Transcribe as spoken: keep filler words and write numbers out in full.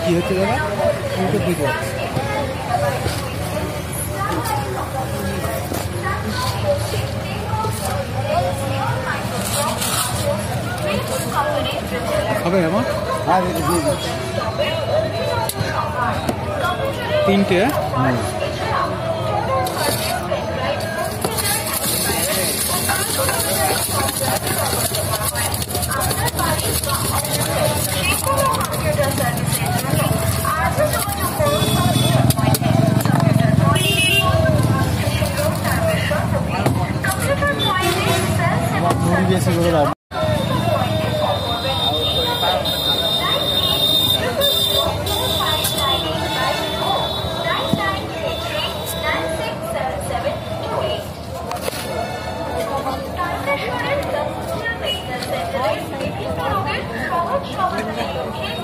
কি হচ্ছে দাদা? উল্টো দিকে হবে আমার তিনটে মুড়ি বেশি করে দাও। Tarkeshwar is the Centralized বিভিন্ন রোগের সহজ সমাধানের